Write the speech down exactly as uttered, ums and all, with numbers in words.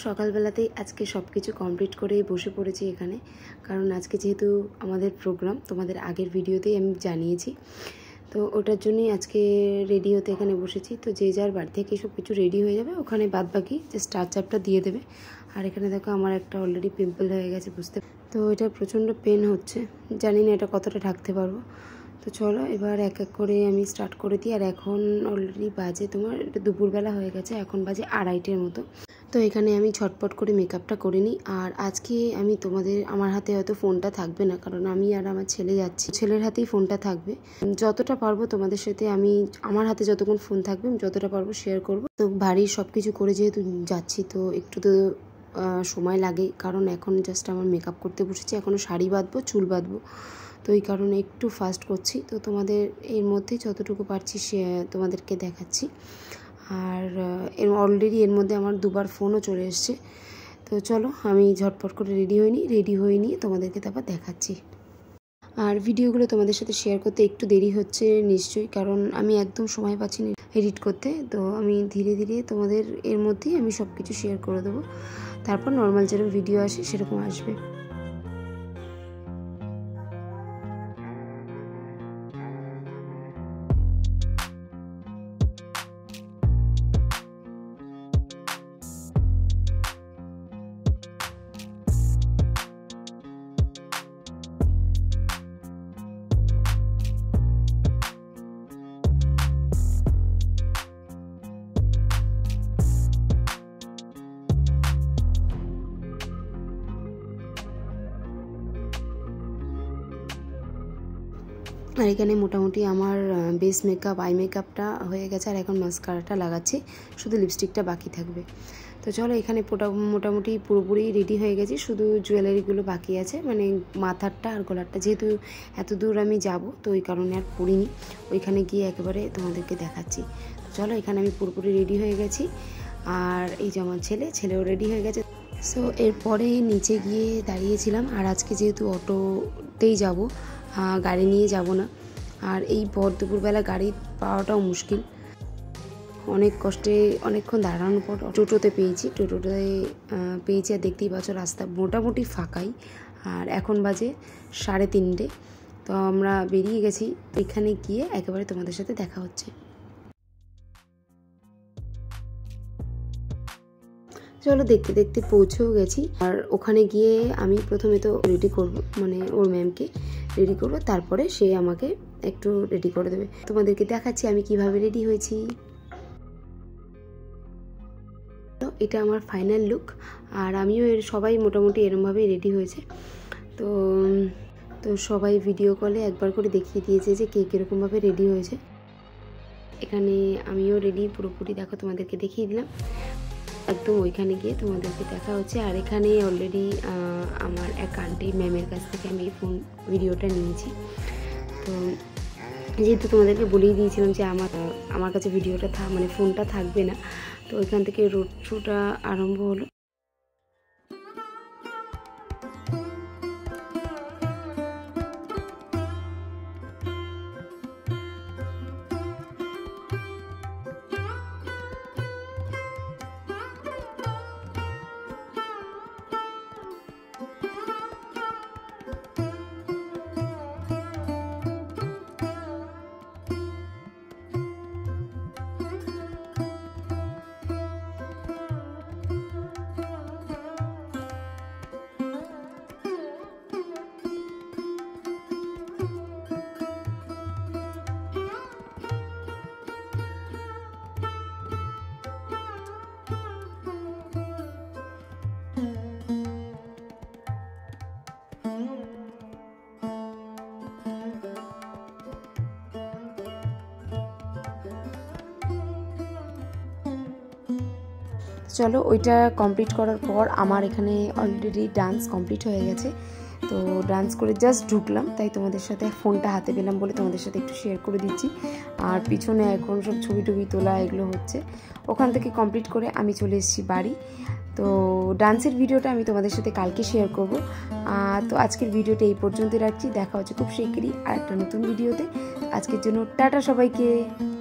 সকালবেলাতেই আজকে সব কিছু কমপ্লিট করেই বসে পড়েছি এখানে, কারণ আজকে যেহেতু আমাদের প্রোগ্রাম তোমাদের আগের ভিডিওতেই আমি জানিয়েছি, তো ওটার জন্যই আজকে রেডি হতে এখানে বসেছি। তো যে যার বাড়ি থেকে সব কিছু রেডি হয়ে যাবে, ওখানে বাদ বাকি যে স্টার চাপটা দিয়ে দেবে। আর এখানে দেখো আমার একটা অলরেডি পিম্পল হয়ে গেছে, বুঝতে তো এটা প্রচণ্ড পেন হচ্ছে, জানি না এটা কতটা ঢাকতে পারবো। তো চলো এবার এক এক করে আমি স্টার্ট করে দিই। আর এখন অলরেডি বাজে তোমার দুপুরবেলা হয়ে গেছে, এখন বাজে আড়াইটের মতো। তো এখানে আমি ছটপট করে মেকআপটা করে নিই। আর আজকে আমি তোমাদের, আমার হাতে হয়তো ফোনটা থাকবে না, কারণ আমি আর আমার ছেলে যাচ্ছি, ছেলের হাতেই ফোনটা থাকবে। যতটা পারবো তোমাদের সাথে আমি, আমার হাতে যতক্ষণ ফোন থাকবে আমি যতটা পারবো শেয়ার করব। তো বাড়ির সব কিছু করে যেহেতু যাচ্ছি, তো একটু তো সময় লাগে, কারণ এখন জাস্ট আমার মেকআপ করতে বসেছি, এখনও শাড়ি বাঁধবো, চুল বাঁধবো, তো এই কারণে একটু ফাস্ট করছি। তো তোমাদের এর মধ্যেই যতটুকু পারছি সে তোমাদেরকে দেখাচ্ছি। আর এর অলরেডি এর মধ্যে আমার দুবার ফোনও চলে এসছে। তো চলো আমি ঝটপট করে রেডি হইনি, রেডি হয়ে নিয়ে তোমাদেরকে তারপর দেখাচ্ছি। আর ভিডিওগুলো তোমাদের সাথে শেয়ার করতে একটু দেরি হচ্ছে নিশ্চয়ই, কারণ আমি একদম সময় পাচ্ছি না এডিট করতে। তো আমি ধীরে ধীরে তোমাদের এর মধ্যেই আমি সব কিছু শেয়ার করে দেবো, তারপর নর্মাল যেরকম ভিডিও আসে সেরকম আসবে। আর এখানে মোটামুটি আমার বেস মেকআপ, আই মেকআপটা হয়ে গেছে, আর এখন মাস্কারাটা লাগাচ্ছি, শুধু লিপস্টিকটা বাকি থাকবে। তো চলো এখানে মোটামুটি পুরোপুরি রেডি হয়ে গেছি, শুধু জুয়েলারিগুলো বাকি আছে, মানে মাথারটা আর গলারটা। যেহেতু এত দূর আমি যাব, তো ওই কারণে আর পরিনি, ওইখানে গিয়ে একেবারে তোমাদেরকে দেখাচ্ছি। তো চলো এখানে আমি পুরোপুরি রেডি হয়ে গেছি, আর এই যে আমার ছেলে ছেলেও রেডি হয়ে গেছে। সো এরপরে নিচে গিয়ে দাঁড়িয়েছিলাম, আর আজকে যেহেতু অটোতেই যাব, গাড়ি নিয়ে যাব না, আর এই ভর দুপুরবেলা গাড়ি পাওয়াটাও মুশকিল, অনেক কষ্টে অনেকক্ষণ দাঁড়ানোর পর টোটোতে পেয়েছি, টোটোতে পেয়েছি। আর দেখতেই পাচ্ছ রাস্তা মোটামুটি ফাঁকাই, আর এখন বাজে সাড়ে তিনটে। তো আমরা বেরিয়ে গেছি, এখানে গিয়ে একেবারে তোমাদের সাথে দেখা হচ্ছে। চলো দেখতে দেখতে পৌঁছেও গেছি, আর ওখানে গিয়ে আমি প্রথমে তো রেডি করব, মানে ওর ম্যামকে রেডি করব, তারপরে সে আমাকে একটু রেডি করে দেবে। তোমাদেরকে দেখাচ্ছি আমি কিভাবে রেডি হয়েছি। এটা আমার ফাইনাল লুক, আর আমিও এর সবাই মোটামুটি এরমভাবেই রেডি হয়েছে। তো তো সবাই ভিডিও কলে একবার করে দেখিয়ে দিয়েছে যে কে কীরকমভাবে রেডি হয়েছে। এখানে আমিও রেডি পুরোপুরি, দেখো তোমাদেরকে দেখিয়ে দিলাম, একদম ওইখানে গিয়ে তোমাদেরকে দেখা হচ্ছে। আর এখানে অলরেডি আমার এক আন্টি ম্যামের কাছ থেকে আমি ফোন ভিডিওটা নিয়েছি। তো যেহেতু তোমাদেরকে বলেই দিয়েছিলাম যে আমার আমার কাছে ভিডিওটা থাক মানে ফোনটা থাকবে না, তো ওইখান থেকে রোড শোটা আরম্ভ হলো। চলো ওইটা কমপ্লিট করার পর আমার এখানে অলরেডি ডান্স কমপ্লিট হয়ে গেছে। তো ডান্স করে জাস্ট ঢুকলাম, তাই তোমাদের সাথে ফোনটা হাতে পেলাম বলে তোমাদের সাথে একটু শেয়ার করে দিচ্ছি। আর পিছনে এখন সব ছবি টবি তোলা এগুলো হচ্ছে। ওখান থেকে কমপ্লিট করে আমি চলে এসেছি বাড়ি। তো ডান্সের ভিডিওটা আমি তোমাদের সাথে কালকে শেয়ার করব। তো আজকের ভিডিওটা এই পর্যন্তই রাখছি, দেখা হচ্ছে খুব শিগগিরই আর একটা নতুন ভিডিওতে। আজকের জন্য টাটা সবাইকে।